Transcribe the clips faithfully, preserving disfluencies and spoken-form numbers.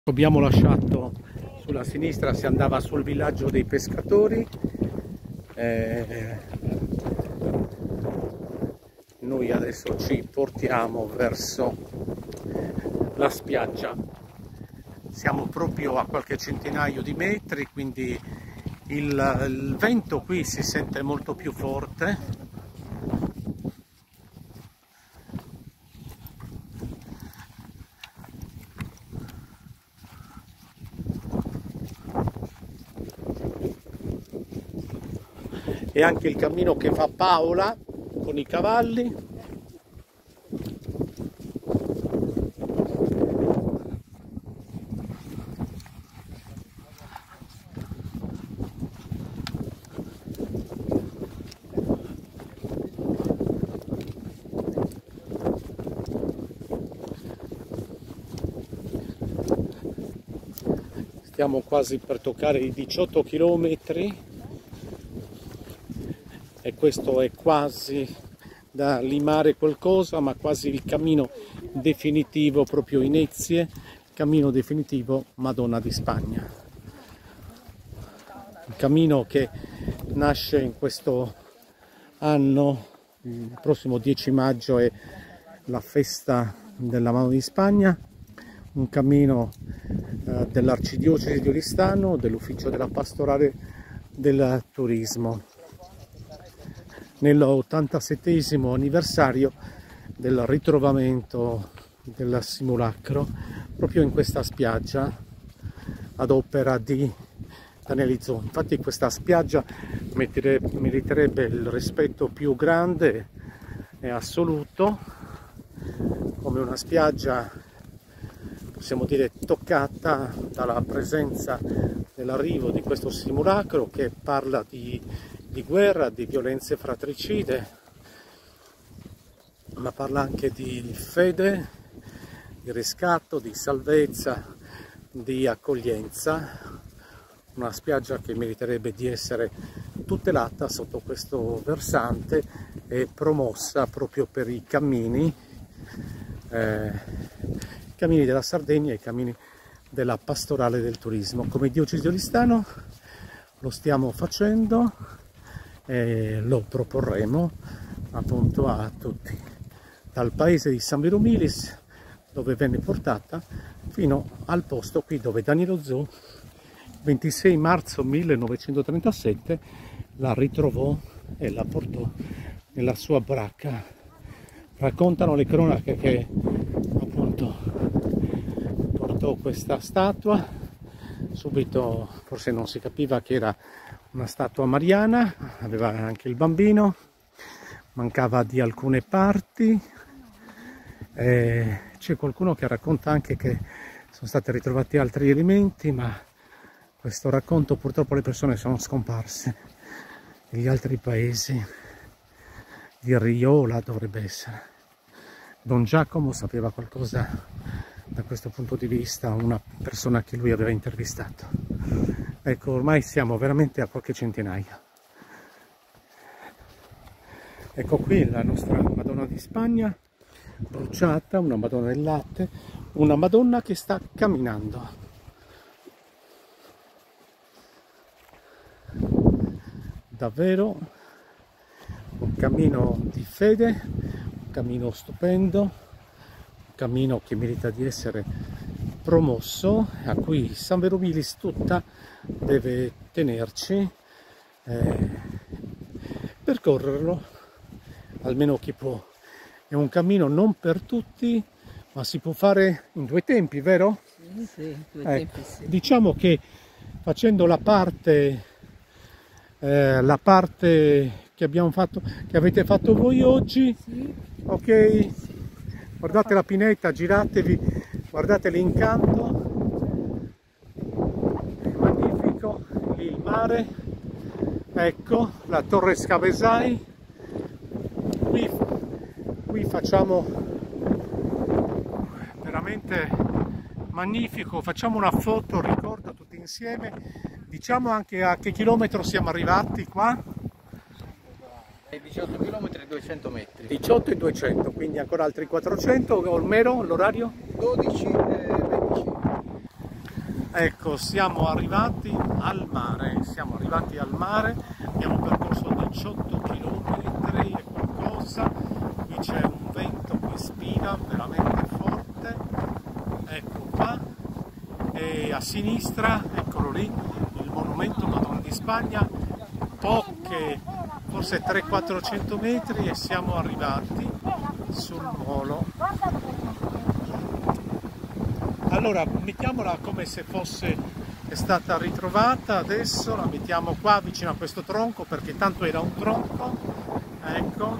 Abbiamo lasciato sulla sinistra, si andava sul villaggio dei pescatori. Eh, noi adesso ci portiamo verso la spiaggia. Siamo proprio a qualche centinaio di metri, quindi il, il vento qui si sente molto più forte. E anche il cammino che fa Paola con i cavalli. Stiamo quasi per toccare i diciotto chilometri. E questo è quasi da limare qualcosa, ma quasi il cammino definitivo, proprio in Ezie, cammino definitivo Madonna di Spagna. Il cammino che nasce in questo anno, il prossimo dieci maggio è la festa della Madonna di Spagna, un cammino eh, dell'Arcidiocesi di Oristano, dell'Ufficio della Pastorale del Turismo, nell'ottantasettesimo anniversario del ritrovamento del simulacro proprio in questa spiaggia ad opera di Daniele Izzò. Infatti questa spiaggia meriterebbe il rispetto più grande e assoluto, come una spiaggia, possiamo dire, toccata dalla presenza dell'arrivo di questo simulacro che parla di di guerra, di violenze fratricide, ma parla anche di fede, di riscatto, di salvezza, di accoglienza. Una spiaggia che meriterebbe di essere tutelata sotto questo versante e promossa proprio per i cammini, eh, i cammini della Sardegna e i cammini della Pastorale del Turismo. Come Diocesi di Oristano lo stiamo facendo e lo proporremo appunto a tutti, dal paese di San Vero Milis, dove venne portata, fino al posto qui dove Daniele Izzò ventisei marzo millenovecentotrentasette la ritrovò e la portò nella sua baracca. Raccontano le cronache che appunto portò questa statua, subito forse non si capiva che era una statua mariana, aveva anche il bambino, mancava di alcune parti. C'è qualcuno che racconta anche che sono stati ritrovati altri elementi, ma questo racconto purtroppo le persone sono scomparse. Negli altri paesi di Riola dovrebbe essere. Don Giacomo sapeva qualcosa da questo punto di vista, una persona che lui aveva intervistato. Ecco, ormai siamo veramente a qualche centinaia. Ecco qui la nostra Madonna di Spagna, bruciata, una Madonna del latte, una Madonna che sta camminando. Davvero un cammino di fede, un cammino stupendo, un cammino che merita di essere promosso, a cui San Vero Milis tutta deve tenerci, eh, percorrerlo, almeno chi può. È un cammino non per tutti, ma si può fare in due tempi, vero? Sì, sì, due ecco, tempi sì. Diciamo che facendo la parte, eh, la parte che abbiamo fatto, che avete fatto voi oggi, Sì. Ok? Guardate la pineta, giratevi, guardate l'incanto, è magnifico, lì il mare, ecco la Torre Scavesai, qui, qui facciamo veramente magnifico, facciamo una foto, ricordo tutti insieme, diciamo anche a che chilometro siamo arrivati qua? diciotto chilometri e duecento metri. diciotto e duecento, quindi ancora altri quattrocento, Olmero, l'orario? dodici e venticinque. Ecco, siamo arrivati al mare, siamo arrivati al mare, abbiamo percorso diciotto chilometri e qualcosa, qui c'è un vento che spina veramente forte, ecco qua, e a sinistra, eccolo lì, il monumento Madonna di Spagna, poche, forse trecento quattrocento metri e siamo arrivati sul molo. Allora, mettiamola come se fosse è stata ritrovata, adesso la mettiamo qua vicino a questo tronco perché tanto era un tronco, ecco,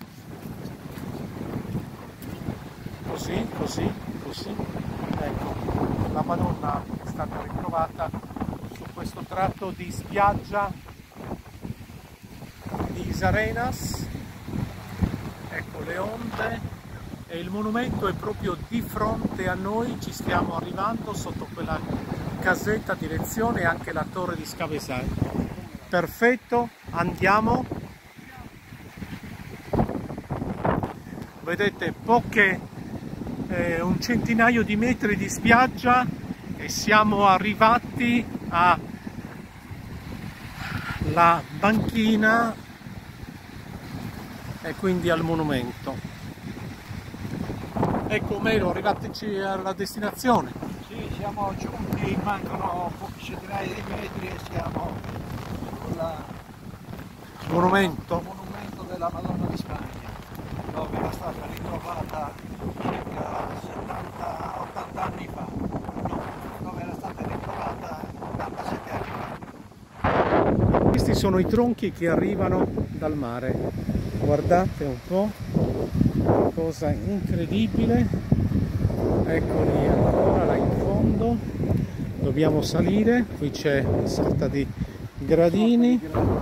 così, così, così, ecco, la Madonna è stata ritrovata su questo tratto di spiaggia di Isarenas, ecco le onde. E il monumento è proprio di fronte a noi, ci stiamo arrivando sotto quella casetta direzione e anche la torre di Scavesai. Perfetto, andiamo. Vedete poche, eh, un centinaio di metri di spiaggia e siamo arrivati alla banchina e quindi al monumento. Ecco Melo, arrivateci alla destinazione. Sì, siamo giunti, mancano pochi centinaia di metri e siamo sul monumento. monumento della Madonna di Spagna, dove era stata ritrovata circa settanta ottanta anni fa, no, dove era stata ritrovata ottantasette anni fa. Questi sono i tronchi che arrivano dal mare, guardate un po'. Cosa incredibile, eccoli ancora là in fondo, dobbiamo salire, qui c'è una sorta di gradini,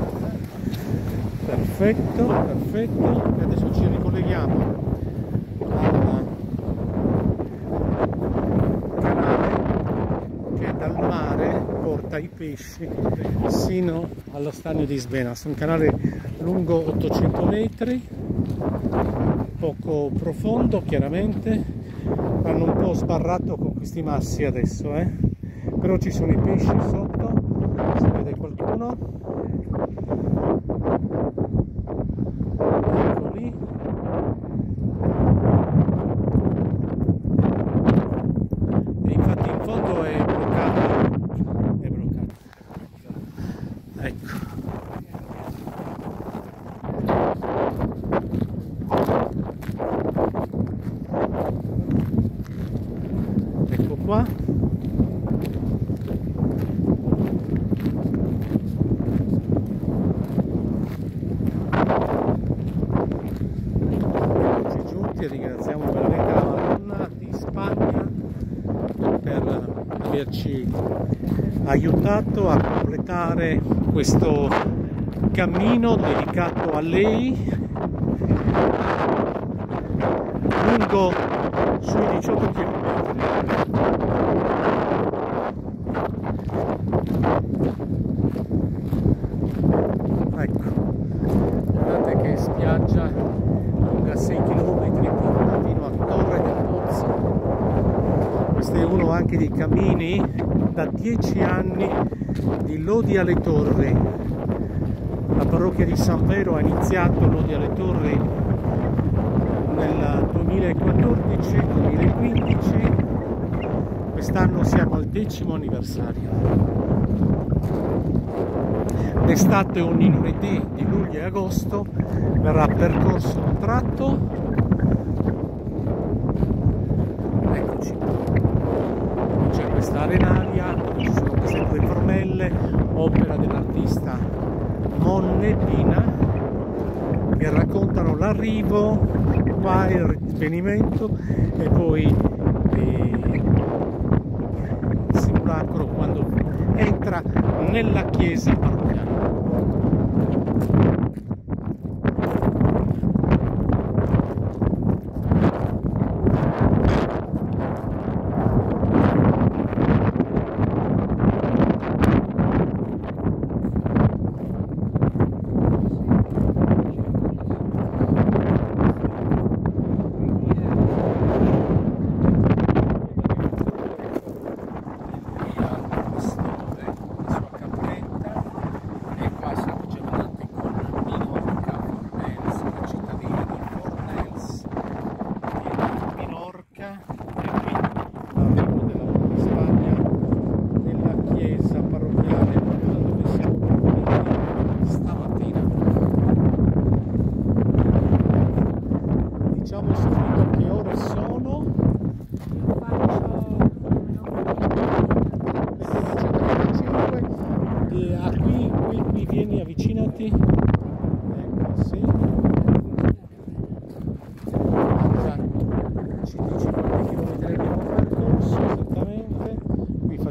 perfetto, perfetto, e adesso ci ricolleghiamo al canale che dal mare porta i pesci sino allo stagno di Isbenas, un canale lungo ottocento metri, poco profondo chiaramente, hanno un po' sbarrato con questi massi adesso, eh? Però ci sono i pesci sotto, si vede qualcuno, ecco lì, e infatti in fondo è bloccato, è bloccato, ecco. Ecco qua, eccoci giunti e ringraziamo veramente la Madonna di Spagna per averci aiutato a completare questo cammino dedicato a lei lungo sui diciotto chilometri. Ecco, guardate che spiaggia lunga sei chilometri fino a Torre del Pozzo. Questo è uno anche dei cammini da dieci anni di Lodi alle Torri. La parrocchia di San Vero ha iniziato Lodi alle Torri nel duemilaquattordici duemilaquindici, quest'anno siamo al decimo anniversario. D'estate ogni lunedì di luglio e agosto verrà percorso un tratto, eccoci, c'è questa arenaria, ci sono queste due formelle, opera dell'artista Monnellina, che raccontano l'arrivo, qua il rinvenimento e poi il simulacro quando entra nella chiesa parrocchiale.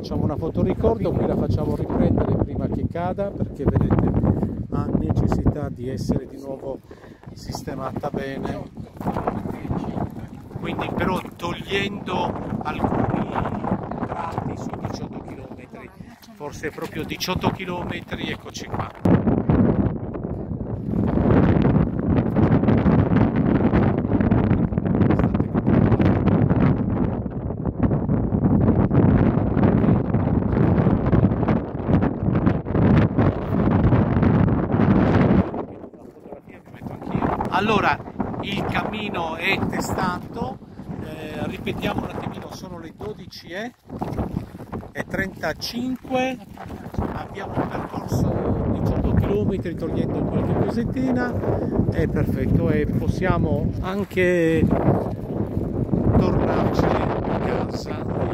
facciamo una fotoricordo, qui la facciamo riprendere prima che cada, perché vedete ha necessità di essere di nuovo sistemata bene, quindi però togliendo alcuni tratti su diciotto chilometri, forse proprio diciotto chilometri, eccoci qua. Allora, il cammino è testato, eh, ripetiamo un attimino, sono le dodici e trentacinque, abbiamo percorso diciotto chilometri togliendo qualche cosettina, è perfetto e possiamo anche tornarci a casa.